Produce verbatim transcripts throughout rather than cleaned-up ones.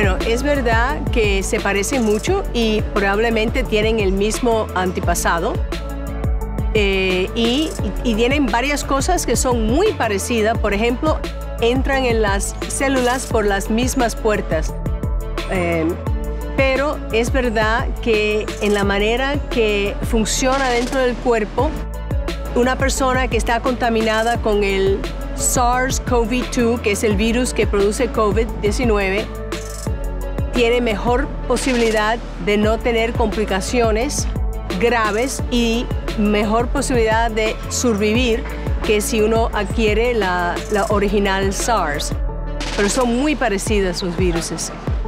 Bueno, es verdad que se parecen mucho y probablemente tienen el mismo antepasado. Eh, y, y tienen varias cosas que son muy parecidas. Por ejemplo, entran en las células por las mismas puertas. Eh, pero es verdad que en la manera que funciona dentro del cuerpo, una persona que está contaminada con el SARS CoV dos, que es el virus que produce COVID diecinueve, tiene mejor posibilidad de no tener complicaciones graves y mejor posibilidad de sobrevivir que si uno adquiere la, la original SARS. Pero son muy parecidas los virus.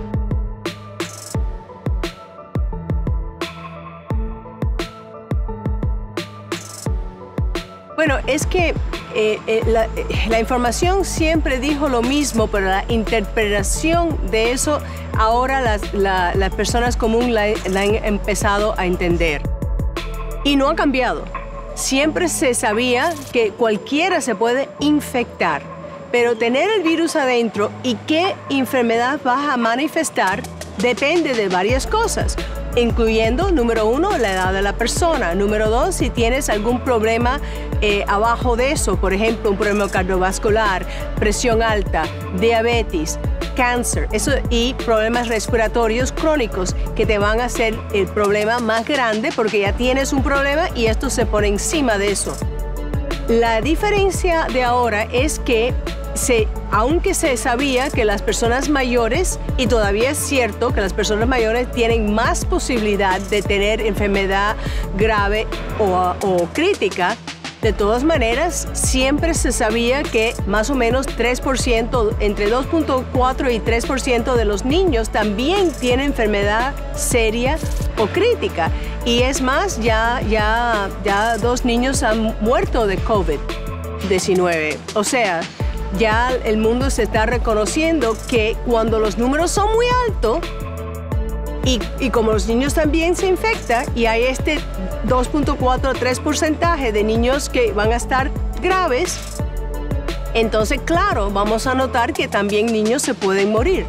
Bueno, es que eh, eh, la, eh, la información siempre dijo lo mismo, pero la interpretación de eso ahora las, la, las personas comunes la, la han empezado a entender. Y no ha cambiado. Siempre se sabía que cualquiera se puede infectar, pero tener el virus adentro y qué enfermedad vas a manifestar depende de varias cosas, incluyendo, número uno, la edad de la persona. Número dos, si tienes algún problema eh, abajo de eso, por ejemplo, un problema cardiovascular, presión alta, diabetes, cáncer, eso, y problemas respiratorios crónicos que te van a hacer el problema más grande porque ya tienes un problema y esto se pone encima de eso. La diferencia de ahora es que Se, aunque se sabía que las personas mayores, y todavía es cierto que las personas mayores tienen más posibilidad de tener enfermedad grave o, o crítica, de todas maneras, siempre se sabía que más o menos tres por ciento, entre dos punto cuatro y tres por ciento de los niños también tienen enfermedad seria o crítica. Y es más, ya, ya, ya dos niños han muerto de COVID diecinueve. O sea, ya el mundo se está reconociendo que cuando los números son muy altos y, y como los niños también se infectan y hay este dos punto cuatro a tres porcentaje de niños que van a estar graves, entonces claro, vamos a notar que también niños se pueden morir.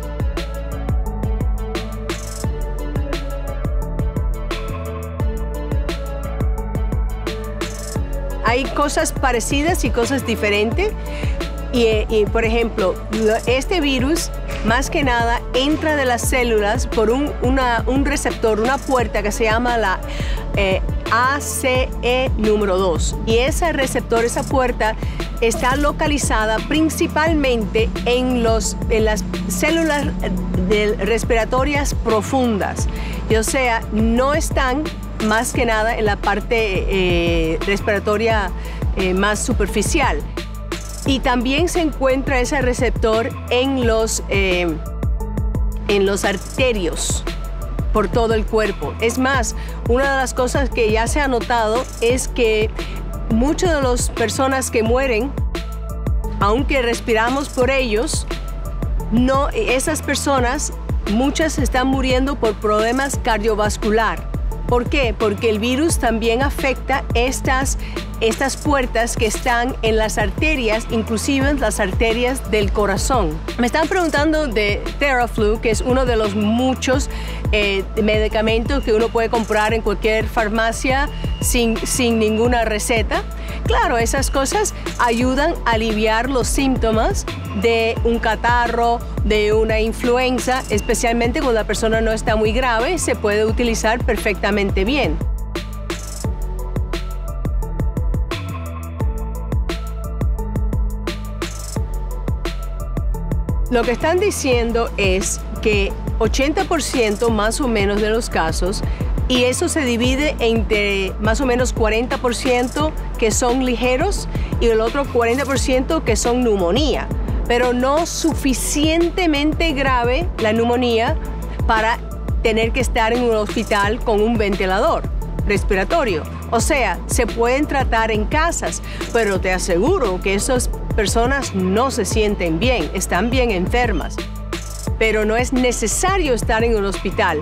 Hay cosas parecidas y cosas diferentes. Y, y, por ejemplo, este virus, más que nada, entra de las células por un, una, un receptor, una puerta que se llama la eh, A C E número dos. Y ese receptor, esa puerta, está localizada principalmente en, los, en las células de respiratorias profundas. Y, o sea, no están más que nada en la parte eh, respiratoria eh, más superficial. Y también se encuentra ese receptor en los, eh, en los arterios por todo el cuerpo. Es más, una de las cosas que ya se ha notado es que muchas de las personas que mueren, aunque respiramos por ellos, no, esas personas, muchas están muriendo por problemas cardiovasculares. ¿Por qué? Porque el virus también afecta estas, estas puertas que están en las arterias, inclusive las arterias del corazón. Me están preguntando de Theraflu, que es uno de los muchos eh, medicamentos que uno puede comprar en cualquier farmacia sin, sin ninguna receta. Claro, esas cosas ayudan a aliviar los síntomas de un catarro, de una influenza, especialmente cuando la persona no está muy grave, se puede utilizar perfectamente bien. Lo que están diciendo es que ochenta por ciento más o menos de los casos, y eso se divide entre más o menos cuarenta por ciento que son ligeros y el otro cuarenta por ciento que son neumonía, pero no suficientemente grave la neumonía para tener que estar en un hospital con un ventilador respiratorio. O sea, se pueden tratar en casas, pero te aseguro que esas personas no se sienten bien, están bien enfermas, pero no es necesario estar en un hospital.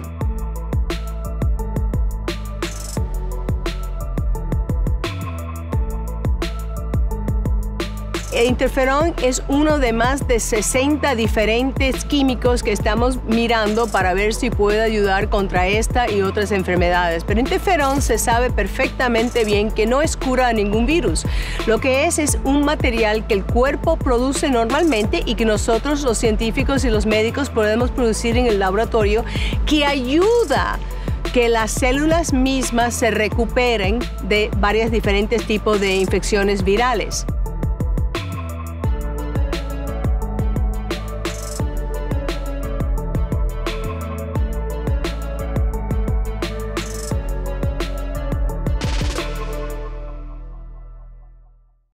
El interferón es uno de más de sesenta diferentes químicos que estamos mirando para ver si puede ayudar contra esta y otras enfermedades. Pero interferón se sabe perfectamente bien que no es cura a ningún virus. Lo que es es un material que el cuerpo produce normalmente y que nosotros los científicos y los médicos podemos producir en el laboratorio, que ayuda que las células mismas se recuperen de varios diferentes tipos de infecciones virales.